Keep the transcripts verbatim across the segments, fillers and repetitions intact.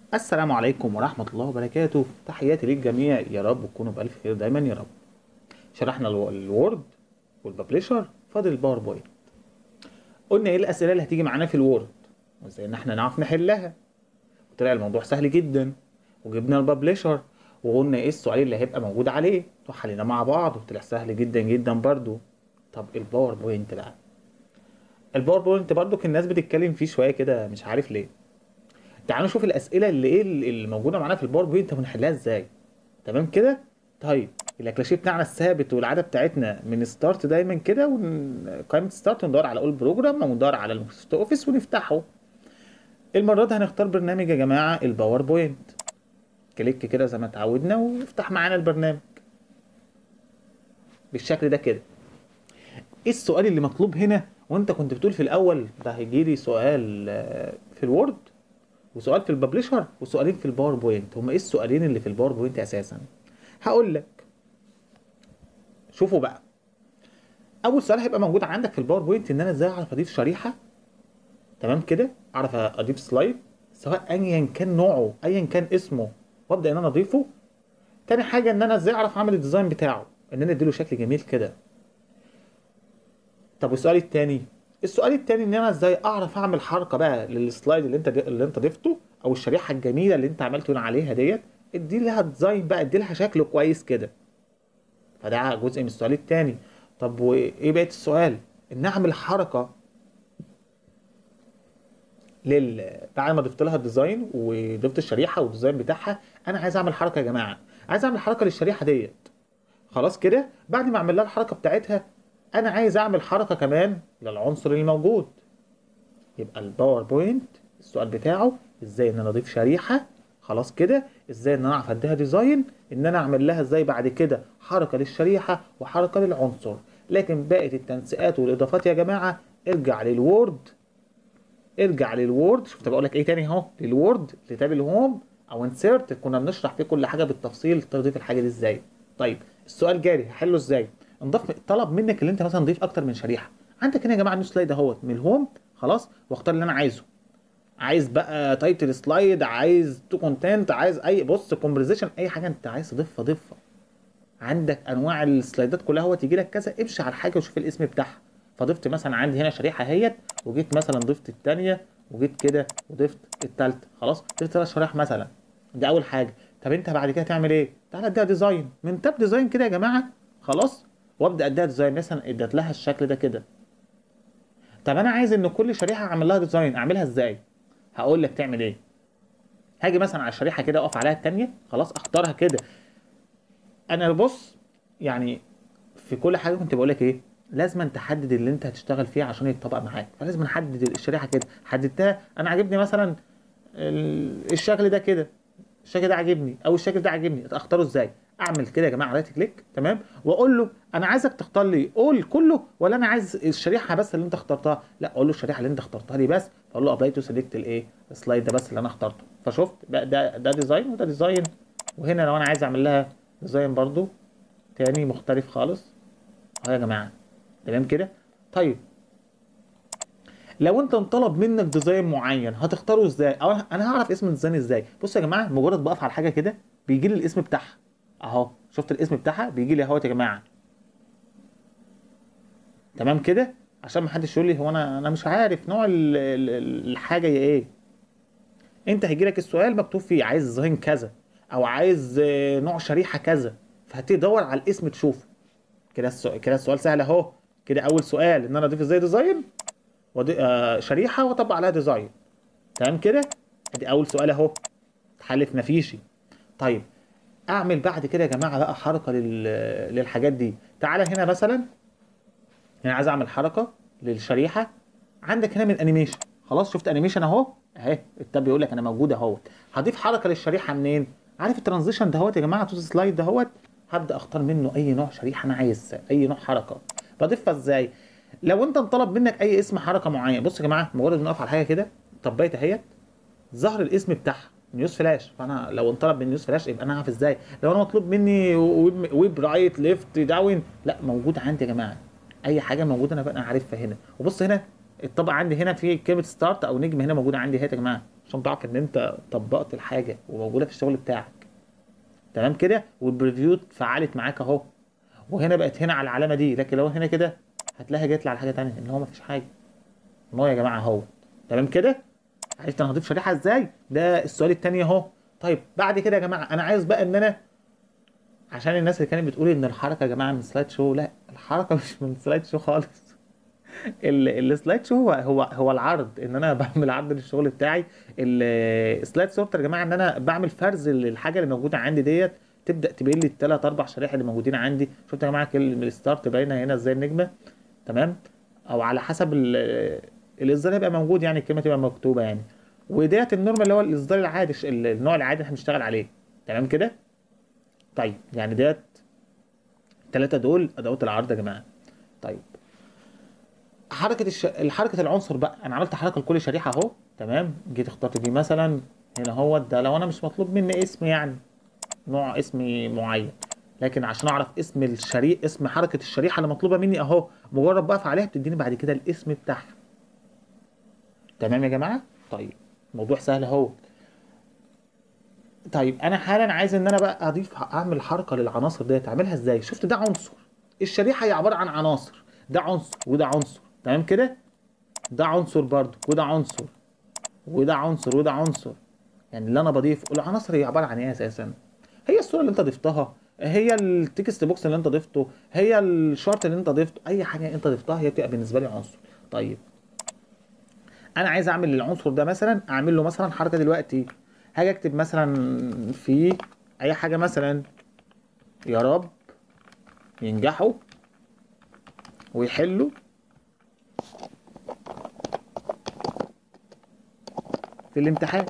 السلام عليكم ورحمة الله وبركاته. تحياتي للجميع، يا رب تكونوا بألف خير دايما يا رب. شرحنا الو- الوورد والببليشر، فاضل الباوربوينت. قلنا ايه الأسئلة اللي هتيجي معانا في الوورد وازاي ان احنا نعرف نحلها، وطلع الموضوع سهل جدا. وجبنا الببليشر وقلنا ايه السؤال اللي هيبقى موجود عليه وحلينا مع بعض وطلع سهل جدا جدا برضو. طب الباوربوينت بقى، الباوربوينت برضو كان الناس بتتكلم فيه شوية كده، مش عارف ليه. تعالوا نشوف الاسئله اللي ايه اللي موجوده معانا في الباوربوينت ونحلها ازاي. تمام كده. طيب الاكلاشيه بتاعنا الثابت والعاده بتاعتنا من ستارت دايما كده، ون... قائمه ستارت وندور على اول بروجرام او ندور على المايكروسوفت اوفيس ونفتحه. المره دي هنختار برنامج يا جماعه الباوربوينت. كليك كده زي ما اتعودنا وافتح معانا البرنامج بالشكل ده كده. ايه السؤال اللي مطلوب هنا؟ وانت كنت بتقول في الاول ده هيجي لي سؤال آه، في الوورد وسؤال في الببلشر وسؤالين في الباوربوينت. هما ايه السؤالين اللي في الباوربوينت اساسا؟ هقول لك. شوفوا بقى، اول سؤال هيبقى موجود عندك في الباوربوينت ان انا ازاي اعرف اضيف شريحه. تمام كده، اعرف اضيف سلايد سواء ايا كان نوعه ايا كان اسمه وابدا ان انا اضيفه. تاني حاجه ان انا ازاي اعرف اعمل الديزاين بتاعه، ان انا اديله شكل جميل كده. طب والسؤال التاني، السؤال التاني ان انا ازاي اعرف اعمل حركه بقى للسلايد اللي انت اللي انت ضفته او الشريحه الجميله اللي انت عملت عليها ديت. ادي لها ديزاين بقى، ادي لها شكل كويس كده. فده جزء من السؤال التاني. طب وايه بقيه السؤال؟ ان اعمل حركه لل بعد ما ضفت لها الديزاين وضفت الشريحه والديزاين بتاعها، انا عايز اعمل حركه يا جماعه، عايز اعمل حركه للشريحه ديت. خلاص كده، بعد ما اعمل لها الحركه بتاعتها انا عايز اعمل حركه كمان للعنصر اللي موجود. يبقى الباوربوينت السؤال بتاعه ازاي ان انا اضيف شريحه. خلاص كده، ازاي ان انا اعرف اديها ديزاين، ان انا اعمل لها ازاي بعد كده حركه للشريحه وحركه للعنصر. لكن باقي التنسيقات والاضافات يا جماعه ارجع للوورد. ارجع للوورد. شفت بقول لك ايه تاني اهو؟ للوورد لتاب الهوم او انسيرت، كنا بنشرح فيه كل حاجه بالتفصيل تضيف الحاجه دي ازاي. طيب السؤال جاري هحله ازاي؟ نضيف طلب منك اللي انت مثلا تضيف اكتر من شريحه. عندك هنا يا جماعه النيو سلايد اهوت من الهوم. خلاص، واختار اللي انا عايزه. عايز بقى تايتل سلايد، عايز تو كونتنت، عايز اي بص كومبريزيشن، اي حاجه انت عايز تضيفها ضيفها. عندك انواع السلايدات كلها هو تيجي لك كذا، امشي على الحاجه وشوف الاسم بتاعها. فضفت مثلا عندي هنا شريحه اهيت، وجيت مثلا ضفت الثانيه وجيت كده وضفت الثالثه. خلاص ضفت ثلاث شرايح مثلا. دي اول حاجه. طب انت بعد كده تعمل ايه؟ تعالى اديها ديزاين من تاب ديزاين كده يا جماعه. خلاص، وابدا اديها ديزاين مثلا اديت لها الشكل ده كده. طب انا عايز ان كل شريحه اعمل لها ديزاين، اعملها ازاي؟ هقول لك تعمل ايه. هاجي مثلا على الشريحه كده اقف عليها الثانيه، خلاص اختارها كده. انا بص، يعني في كل حاجه كنت بقول لك ايه، لازم أن تحدد اللي انت هتشتغل فيه عشان يتطبق معاك. فلازم نحدد الشريحه كده. حددتها، انا عاجبني مثلا ال- الشكل ده كده، الشكل ده عاجبني او الشكل ده عاجبني، اختاره ازاي؟ اعمل كده يا جماعه رايت كليك، تمام، واقول له انا عايزك تختار لي قول كله ولا انا عايز الشريحه بس اللي انت اخترتها. لا، اقول له الشريحه اللي انت اخترتها لي بس. اقول له ابلاي تو سيلكت الايه السلايد ده بس اللي انا اخترته. فشفت بقى ده ده ديزاين وده ديزاين. وهنا لو انا عايز اعمل لها ديزاين برضو تاني مختلف خالص اهو يا جماعه. تمام كده. طيب لو انت انطلب منك ديزاين معين هتختاره ازاي؟ او انا أنا هعرف اسم الديزاين ازاي؟ بص يا جماعه، مجرد بقف على حاجه كده بيجي لي الاسم بتاعها اهو. شفت الاسم بتاعها بيجي لي اهوت يا جماعه. تمام كده، عشان ما حدش يقول لي هو انا انا مش عارف نوع ال- ال- الحاجه هي ايه. انت هيجي لك السؤال مكتوب فيه عايز ديزاين كذا او عايز آه، نوع شريحه كذا، فهتدور على الاسم تشوفه. كده السؤال كده السؤال سهل اهو. كده اول سؤال ان انا اضيف ازاي ديزاين ودي آه شريحه واطبق عليها ديزاين. تمام كده، ادي اول سؤال اهو، اتحل في مفيشي. طيب اعمل بعد كده يا جماعه بقى حركه لل... للحاجات دي. تعالى هنا مثلا، انا عايز اعمل حركه للشريحه. عندك هنا من انيميشن، خلاص شفت انيميشن اهو اهي، التاب بيقول لك انا موجود اهوت. هضيف حركه للشريحه منين؟ عارف الترانزيشن دهوت يا جماعه، تو سلايد دهوت. هبدا اختار منه اي نوع شريحه انا عايز، اي نوع حركه. بضيفها ازاي؟ لو انت انطلب منك اي اسم حركه معين، بص يا جماعه، مجرد ما اقف على حاجه كده طبقت اهيت، ظهر الاسم بتاعها نيوز فلاش. فانا لو انطلب من نيوز فلاش يبقى انا عارف ازاي. لو انا مطلوب مني ويب, ويب رايت ليفت داون، لا موجود عندي يا جماعه. اي حاجه موجوده انا بقى عارفها هنا. وبص هنا الطبق عندي هنا في كلمه ستارت او نجم هنا موجوده عندي اهي يا جماعه. عشان تعرف ان انت طبقت الحاجه وموجوده في الشغل بتاعك. تمام كده، والبريفيو اتفعلت معاك اهو، وهنا بقت هنا على العلامه دي، لكن لو هنا كده هتلاقيها جت لي على حاجه ثانيه ان هو مفيش حاجه. ما هو يا جماعه اهو. تمام كده. عرفت انا هضيف شريحه ازاي؟ ده السؤال الثاني اهو. طيب بعد كده يا جماعه انا عايز بقى ان انا، عشان الناس اللي كانت بتقول ان الحركه يا جماعه من سلايد شو، لا الحركه مش من سلايد شو خالص. ال- السلايد شو هو هو هو العرض، ان انا بعمل عرض للشغل بتاعي. السلايد سورتر يا جماعه ان انا بعمل فرز للحاجه اللي موجوده عندي ديت، تبدا تبين لي الثلاث اربع شرائح اللي موجودين عندي. شفت يا جماعه كلمه الستارت باينه هنا ازاي النجمه. تمام. او على حسب ال- الاصدار هيبقى موجود، يعني الكلمه تبقى مكتوبه يعني. وديت النورمال اللي هو الاصدار العادي، الش- النوع العادي اللي احنا بنشتغل عليه. تمام كده. طيب يعني ديت الثلاثه دول ادوات العرض يا جماعه. طيب حركه الش... حركه العنصر بقى، انا عملت حركه لكل شريحه اهو. تمام. جيت اخترت دي مثلا هنا اهو، ده لو انا مش مطلوب مني اسم يعني نوع اسمي معين، لكن عشان اعرف اسم الشريحه، اسم حركه الشريحه اللي مطلوبه مني اهو، مجرد بقف عليها بتديني بعد كده الاسم بتاعها. تمام يا جماعه. طيب الموضوع سهل اهو. طيب انا حالا عايز ان انا بقى اضيف، اعمل حركه للعناصر ديت، اعملها ازاي؟ شفت ده عنصر، الشريحه هي عباره عن عناصر، ده عنصر وده عنصر. تمام كده. ده عنصر برضو وده عنصر وده عنصر وده عنصر. يعني اللي انا بضيفه، العناصر هي عباره عن ايه اساسا؟ هي الصوره اللي انت ضفتها، هي التكست بوكس اللي انت ضفته، هي الشارت اللي انت ضفته، اي حاجه انت ضفتها هي بتبقى بالنسبه لي عنصر. طيب انا عايز اعمل للعنصر ده مثلا، اعمل له مثلا حركه دلوقتي. هاجي اكتب مثلا في اي حاجه مثلا، يا رب ينجحوا ويحلوا في الامتحان.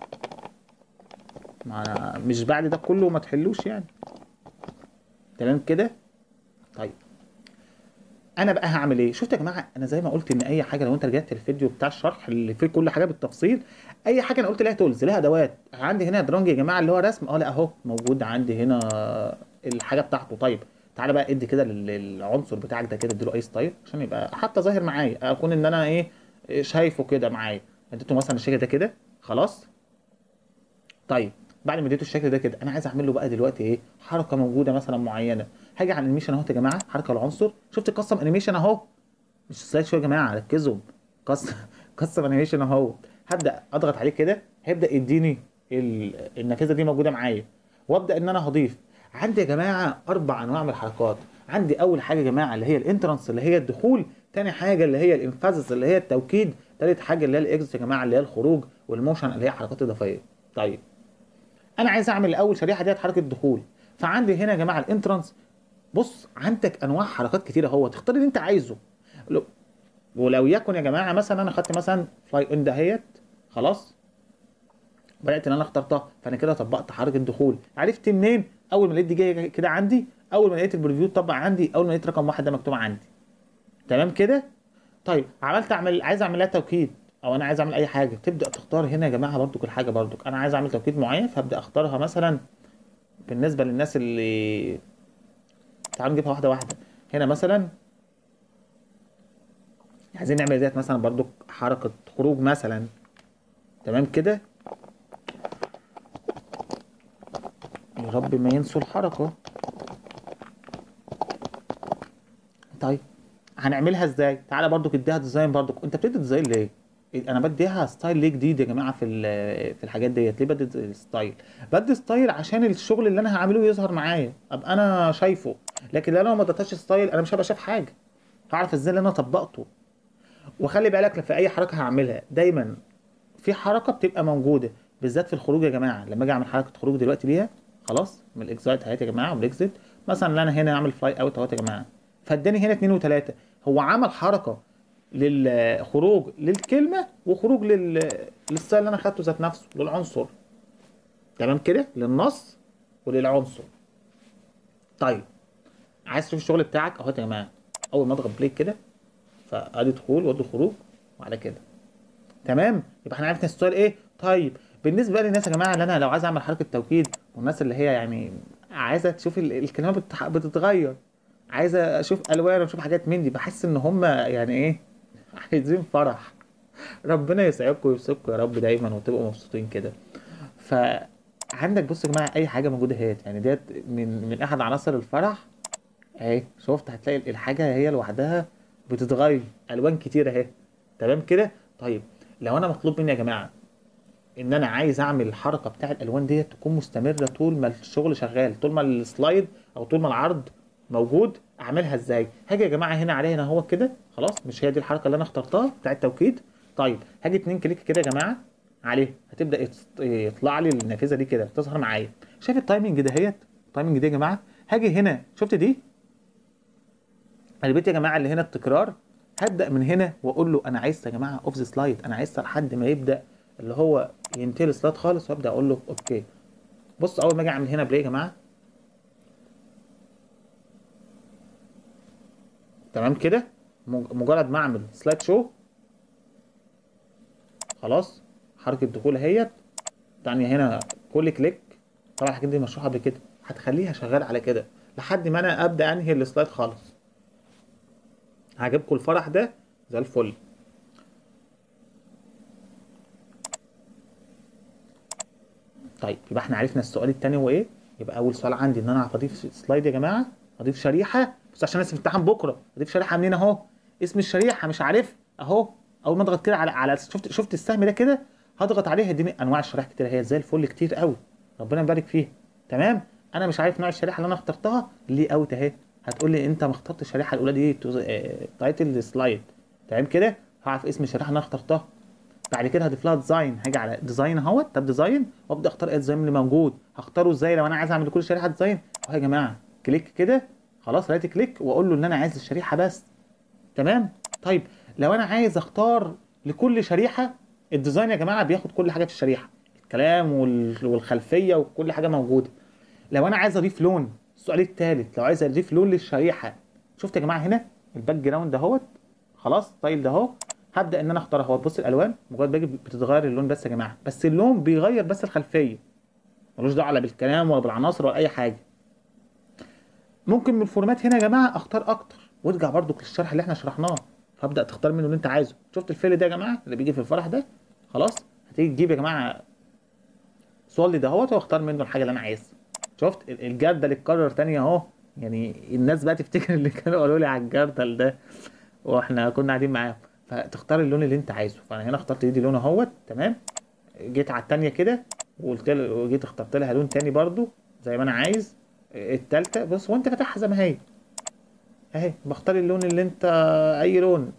ما أنا مش بعد ده كله ما تحلوش يعني. تمام كده. طيب انا بقى هعمل ايه؟ شفت يا جماعه انا زي ما قلت ان اي حاجه، لو انت رجعت الفيديو بتاع الشرح اللي فيه كل حاجه بالتفصيل، اي حاجه انا قلت لها تولز، لها ادوات. عندي هنا درونج يا جماعه اللي هو رسم، اه لا اهو موجود عندي هنا الحاجه بتاعته. طيب تعالى بقى ادي كده لل- للعنصر بتاعك ده كده، اديله اي ستايل عشان يبقى حتى ظاهر معايا، اكون ان انا ايه شايفه كده معايا. اديته مثلا الشكل ده كده خلاص. طيب بعد ما اديته الشكل ده كده، انا عايز اعمل له بقى دلوقتي ايه حركه موجوده مثلا معينه. هاجي على الانيميشن اهو يا جماعه، حركه العنصر، شفت الكاستم انيميشن اهو، مش سلايد شو يا جماعه ركزوا. كاستم كاستم انيميشن اهو. هبدا اضغط عليه كده، هيبدا يديني ال- النافذه دي موجوده معايا، وابدا ان انا هضيف. عندي يا جماعه اربع انواع من الحركات. عندي اول حاجه يا جماعه اللي هي الانترانس اللي هي الدخول، تاني حاجه اللي هي الانفازس اللي هي التوكيد، تالت حاجه اللي هي الاكزت يا جماعه اللي هي الخروج، والموشن اللي هي حركات اضافيه. طيب انا عايز اعمل اول شريحه ديت حركه دخول، فعندي هنا يا جماعه الانترانس. بص عندك انواع حركات كتيره اهو، تختار اللي انت عايزه. لو- ولو يكن يا جماعه مثلا انا خدت مثلا فلاي ان دهيت خلاص، بدات ان انا اخترتها، فانا كده طبقت حركه دخول. عرفت منين؟ اول ما لقيت دي جايه كده عندي، اول ما لقيت البريفيو اتطبق عندي، اول ما لقيت رقم واحد ده مكتوب عندي. تمام كده. طيب عملت اعمل، عايز اعمل لها توكيد، او انا عايز اعمل اي حاجه، تبدا تختار هنا يا جماعه برضو كل حاجه. برضو انا عايز اعمل توكيد معين، فابدا اختارها مثلا بالنسبه للناس اللي، تعالوا نجيبها واحده واحده. هنا مثلا عايزين نعمل ديت مثلا برضو حركه خروج مثلا. تمام كده. يا رب ما ينسوا الحركه. طيب هنعملها ازاي؟ تعالى برضو اديها ديزاين. برضو انت بتدي ديزاين ليه؟ انا بديها ستايل ليه جديد يا جماعه في ال- في الحاجات ديت؟ ليه بدي ستايل؟ بدي ستايل عشان الشغل اللي انا هعمله يظهر معايا، ابقى انا شايفه. لكن لو انا ما اديتهاش ستايل انا مش هبقى شايف حاجه، هعرف ازاي اللي انا طبقته. وخلي بالك في اي حركه هعملها دايما في حركه بتبقى موجوده، بالذات في الخروج يا جماعه. لما اجي اعمل حركه خروج دلوقتي ليها خلاص من الاكزايت اهيت يا جماعه، ومن الاكزيت مثلا اللي انا هنا اعمل فلاي اوت اهوت يا جماعه، فاداني هنا اتنين وتلاته. هو عمل حركه للخروج للكلمه، وخروج لل للستايل اللي انا خدته ذات نفسه للعنصر. تمام كده، للنص وللعنصر. طيب عايز تشوف الشغل بتاعك اهوت يا جماعه، اول ما اضغط بليك كده فادي دخول وادي خروج وعلى كده. تمام. يبقى احنا عرفنا السؤال ايه. طيب بالنسبه بقى للناس يا جماعه اللي انا لو عايز اعمل حركه توكيد، والناس اللي هي يعني عايزه تشوف ال- الكلمات بتح- بتتغير، عايزه اشوف الوان واشوف حاجات من دي، بحس ان هم يعني ايه عايزين فرح. ربنا يسعدكم ويبسطكم يا رب دايما وتبقوا مبسوطين كده. فعندك بص يا جماعه، اي حاجه موجوده اهيت، يعني ديت من من احد عناصر الفرح اهي. شفت هتلاقي الحاجه هي لوحدها بتتغير الوان كتير اهي. تمام كده. طيب لو انا مطلوب مني يا جماعه ان انا عايز اعمل الحركه بتاع الالوان ديت تكون مستمره طول ما الشغل شغال، طول ما السلايد او طول ما العرض موجود، اعملها ازاي؟ هاجي يا جماعه هنا عليه هنا هو كده خلاص، مش هي دي الحركه اللي انا اخترتها بتاع التوكيد. طيب هاجي اتنين كليك كده يا جماعه عليه، هتبدا يت- يطلع لي النافذه دي كده تظهر معايا. شايف التايمنج دهيت؟ التايمنج دي يا جماعه هاجي هنا، شفت دي البيت يا جماعه اللي هنا التكرار، هبدا من هنا واقول له انا عايز يا جماعه اوف ذا سلايد، انا عايز لحد ما يبدا اللي هو ينتهي السلايد خالص، وابدا اقول له اوكي. بص اول ما اجي اعمل هنا بلاي يا جماعه، تمام كده، مج- مجرد ما اعمل سلايد شو خلاص، حركه دخول اهيت، تانية هنا كل كليك. طبعا الحاجات دي مشروحه قبل كده، هتخليها شغال على كده لحد ما انا ابدا انهي السلايد خالص. عجبكم الفرح ده؟ زي الفل. طيب يبقى احنا عرفنا السؤال التاني هو ايه. يبقى اول سؤال عندي ان انا اعرف اضيف سلايد يا جماعه، اضيف شريحه، بس عشان لسه امتحان بكره اضيف شريحه منين اهو. اسم الشريحه مش عارف اهو. اول ما اضغط كده على على شفت شفت السهم ده كده، هضغط عليه هيديني انواع الشرائح كتير هي زي الفل كتير قوي، ربنا يبارك فيها. تمام. انا مش عارف نوع الشريحه اللي انا اخترتها ليه اوت اهي. هتقول لي انت ما اخترتش الشريحه الاولى دي تايتل سلايد. تمام كده. هعرف اسم الشريحه اللي انا اخترتها. بعد كده هضيف لها ديزاين، هاجي على ديزاين اهوت، تاب ديزاين، وابدا اختار ايه الديزاين اللي موجود. هختاره ازاي لو انا عايز اعمل لكل شريحه ديزاين اهو يا جماعه؟ كليك كده خلاص، ريت كليك واقول له ان انا عايز الشريحه بس. تمام. طيب لو انا عايز اختار لكل شريحه الديزاين يا جماعه بياخد كل حاجه في الشريحه، الكلام وال- والخلفيه وكل حاجه موجوده. لو انا عايز اضيف لون، السؤال الثالث، لو عايز اضيف لون للشريحه، شفت يا جماعه هنا الباك جراوند اهوت خلاص، ستايل ده اهو، هبدا ان انا اختار اهو. بص الالوان مجرد باجي بتتغير اللون بس يا جماعه، بس اللون بيغير بس الخلفيه، ملوش دعوه لا بالكلام ولا بالعناصر ولا اي حاجه. ممكن من الفورمات هنا يا جماعه اختار اكتر، وارجع برضو للشرح اللي احنا شرحناه، فابدا تختار منه اللي انت عايزه. شفت الفيل ده يا جماعه اللي بيجي في الفرح ده خلاص، هتيجي تجيب يا جماعه صولي ده اهوت واختار منه الحاجه اللي انا عايزها. شفت ال- الجردل اتكرر تاني اهو، يعني الناس بقى تفتكر اللي كانوا قالوا لي على الجردل ده واحنا كنا قاعدين معاهم. فتختار اللون اللي انت عايزه، فانا هنا اخترت دي لون اهوت. تمام. جيت على التانية كده وقلت له، وجيت اخترت لها لون تاني برضو زي ما انا عايز. التالتة بص وانت فاتحها زي ما هي اهي، بختار اللون اللي انت، اي لون.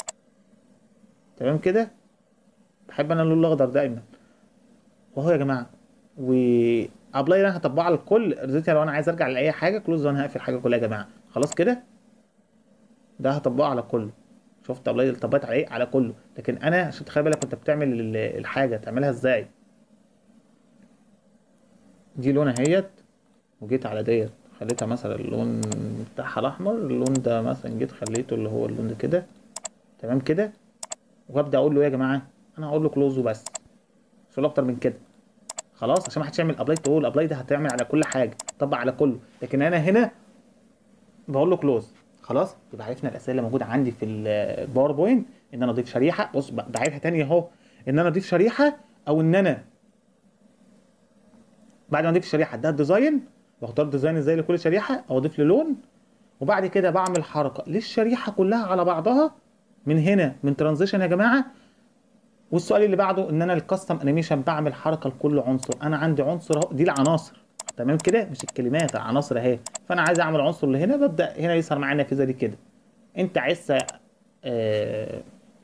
تمام كده. بحب انا اللون الاخضر دايما. وهو يا جماعه و ابلاي انا هطبقه على الكل. رضيت لو انا عايز ارجع لاي حاجه كلوز، وانا هقفل الحاجه كلها يا جماعه خلاص كده. ده هطبقه على كله. شفت ابلاي طبقت على ايه؟ على كله. لكن انا عشان تخلي بالك كنت بتعمل ال- الحاجه تعملها ازاي. دي لون اهيت، وجيت على ديت خليتها مثلا اللون بتاعها الاحمر، اللون ده مثلا جيت خليته اللي هو اللون ده كده. تمام كده. وابدا اقول له ايه يا جماعه؟ انا هقول له كلوز وبس، مش هقول اكتر من كده خلاص، عشان ما حدش يعمل ابلاي تقول ابلاي ده هتعمل على كل حاجه، طبق على كله. لكن انا هنا بقول له كلوز خلاص. يبقى عرفنا الاسئله اللي موجوده عندي في الباوربوينت، ان انا اضيف شريحه. بص ب- بعيدها تاني اهو، ان انا اضيف شريحه، او ان انا بعد ما اضيف الشريحه اديها الديزاين، واختار ديزاين ازاي لكل شريحه، او اضيف له لون. وبعد كده بعمل حركه للشريحه كلها على بعضها من هنا من ترانزيشن يا جماعه. والسؤال اللي بعده ان انا الكاستم انيميشن بعمل حركه لكل عنصر. انا عندي عنصر اهو، دي العناصر تمام كده، مش الكلمات، العناصر اهي. فانا عايز اعمل عنصر اللي هنا، ببدا هنا يظهر معايا النافذه دي كده. انت عايز آه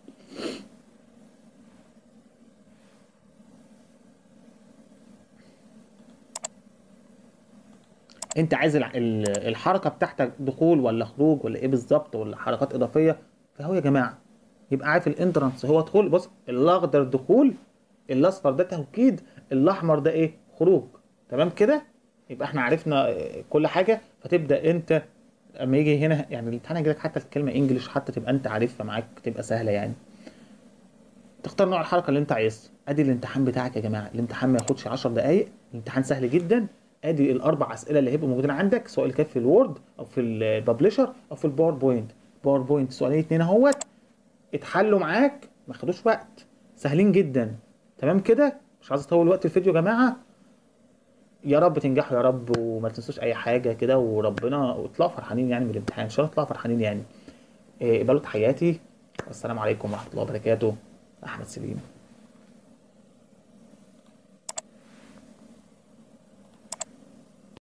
انت عايز الع- ال- الحركه بتاعتك دخول ولا خروج ولا ايه بالظبط، ولا حركات اضافيه. فهو يا جماعه يبقى عارف الانترانس هو دخول. بص الاخضر دخول، الاصفر ده توكيد، الاحمر ده ايه؟ خروج. تمام كده. يبقى احنا عرفنا آه، كل حاجه. فتبدا انت اما يجي هنا يعني الامتحان يجي لك حتى الكلمه انجلش حتى تبقى انت عارفها معاك، تبقى سهله يعني. تختار نوع الحركه اللي انت عايزها. ادي الامتحان بتاعك يا جماعه. الامتحان ما ياخدش عشر دقائق، الامتحان سهل جدا. ادي الاربع اسئله اللي هيبقوا موجودين عندك، سواء اللي كان في الوورد او في الببلشر او في الباوربوينت. باوربوينت سؤالين اتنين اهوت اتحلوا معاك ما خدوش وقت، سهلين جدا. تمام كده، مش عايز اطول وقت الفيديو يا جماعه. يا رب تنجحوا يا رب، وما تنسوش اي حاجه كده، وربنا وتطلعوا فرحانين يعني من الامتحان ان شاء الله، تطلعوا فرحانين يعني. إيه، قبلوا تحياتي، والسلام عليكم ورحمه الله وبركاته. احمد سليم.